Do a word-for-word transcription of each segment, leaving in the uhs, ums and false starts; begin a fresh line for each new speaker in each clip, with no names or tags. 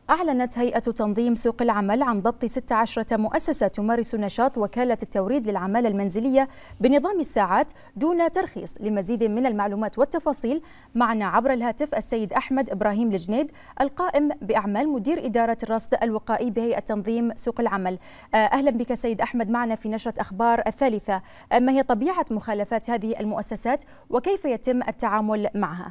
أعلنت هيئة تنظيم سوق العمل عن ضبط ستة عشر مؤسسة تمارس نشاط وكالة التوريد للعمالة المنزلية بنظام الساعات دون ترخيص. لمزيد من المعلومات والتفاصيل معنا عبر الهاتف السيد أحمد إبراهيم الجنيد القائم بأعمال مدير إدارة الرصد الوقائي بهيئة تنظيم سوق العمل. أهلا بك سيد أحمد معنا في نشرة أخبار الثالثة. ما هي طبيعة مخالفات هذه المؤسسات وكيف يتم التعامل معها؟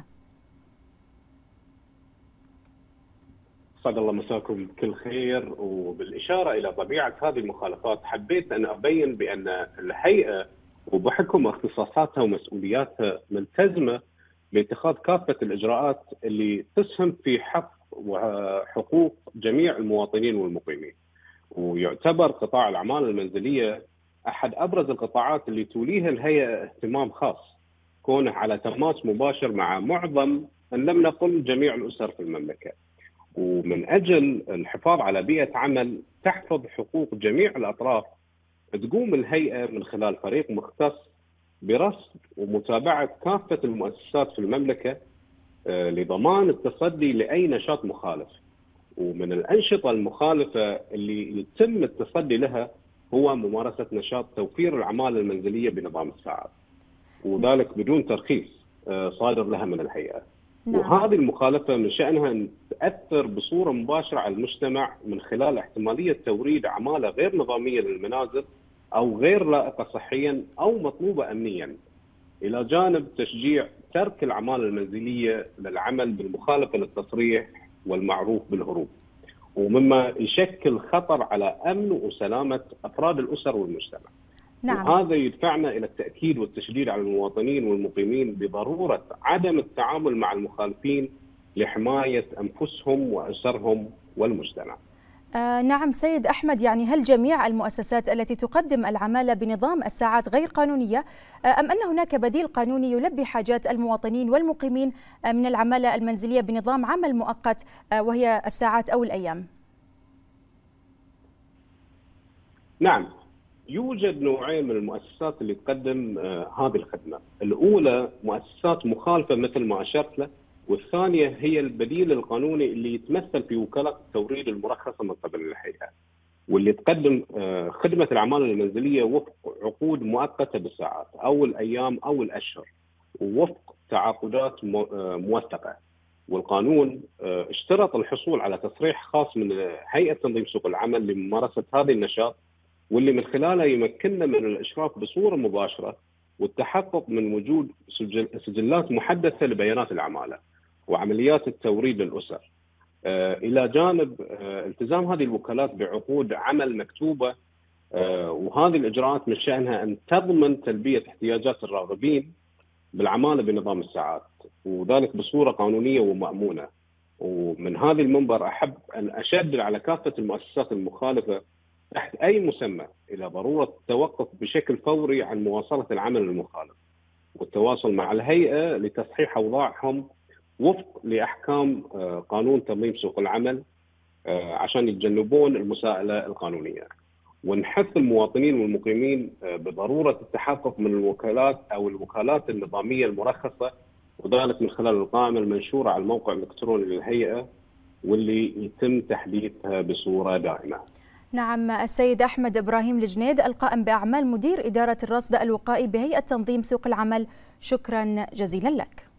أسعد الله مساكم كل خير. وبالإشارة إلى طبيعة هذه المخالفات حبيت أن أبين بأن الهيئة وبحكم اختصاصاتها ومسؤولياتها ملتزمة باتخاذ كافة الإجراءات اللي تسهم في حق وحقوق جميع المواطنين والمقيمين. ويعتبر قطاع الأعمال المنزلية أحد أبرز القطاعات اللي توليها الهيئة اهتمام خاص، كونه على تماس مباشر مع معظم أن لم نقل جميع الأسر في المملكة. ومن أجل الحفاظ على بيئة عمل تحفظ حقوق جميع الأطراف، تقوم الهيئة من خلال فريق مختص برصد ومتابعة كافة المؤسسات في المملكة لضمان التصدي لأي نشاط مخالف. ومن الأنشطة المخالفة اللي يتم التصدي لها هو ممارسة نشاط توفير العمالة المنزلية بنظام الساعات، وذلك بدون ترخيص صادر لها من الهيئة. نعم. وهذه المخالفة من شأنها أن تأثر بصورة مباشرة على المجتمع من خلال احتمالية توريد عمالة غير نظامية للمنازل أو غير لائقة صحيا أو مطلوبة أمنيا، إلى جانب تشجيع ترك العمالة المنزلية للعمل بالمخالفة للتصريح والمعروف بالهروب، ومما يشكل خطر على أمن وسلامة أفراد الأسر والمجتمع. نعم. وهذا يدفعنا إلى التأكيد والتشديد على المواطنين والمقيمين بضرورة عدم التعامل مع المخالفين لحماية أنفسهم وأسرهم والمجتمع.
آه نعم سيد أحمد، يعني هل جميع المؤسسات التي تقدم العمالة بنظام الساعات غير قانونية آه أم أن هناك بديل قانوني يلبي حاجات المواطنين والمقيمين آه من العمالة المنزلية بنظام عمل مؤقت آه وهي الساعات أو الأيام؟
نعم، يوجد نوعين من المؤسسات اللي تقدم آه هذه الخدمة. الأولى مؤسسات مخالفة مثل ما أشرت له، والثانية هي البديل القانوني اللي يتمثل في وكالات التوريد المرخصة من قبل الهيئة، واللي تقدم آه خدمة العمالة المنزلية وفق عقود مؤقتة بالساعات أو الأيام أو الأشهر، ووفق تعاقدات آه موثقة. والقانون آه اشترط الحصول على تصريح خاص من هيئة تنظيم سوق العمل لممارسة هذا النشاط، واللي من خلاله يمكننا من الإشراف بصورة مباشرة والتحقق من وجود سجل سجلات محدثة لبيانات العمالة وعمليات التوريد للأسر، آه إلى جانب آه التزام هذه الوكالات بعقود عمل مكتوبة. آه وهذه الإجراءات من شأنها أن تضمن تلبية احتياجات الراغبين بالعمالة بنظام الساعات، وذلك بصورة قانونية ومأمونة. ومن هذه المنبر أحب أن أشدد على كافة المؤسسات المخالفة تحت أي مسمى إلى ضرورة التوقف بشكل فوري عن مواصلة العمل المخالف، والتواصل مع الهيئة لتصحيح أوضاعهم وفق لأحكام قانون تنظيم سوق العمل عشان يتجنبون المساءلة القانونية. ونحث المواطنين والمقيمين بضرورة التحقق من الوكالات أو الوكالات النظامية المرخصة، وذلك من خلال القائمة المنشورة على الموقع الإلكتروني للهيئة واللي يتم تحديثها بصورة دائمة.
نعم السيد أحمد إبراهيم الجنيد القائم بأعمال مدير إدارة الرصد الوقائي بهيئة تنظيم سوق العمل، شكرا جزيلا لك.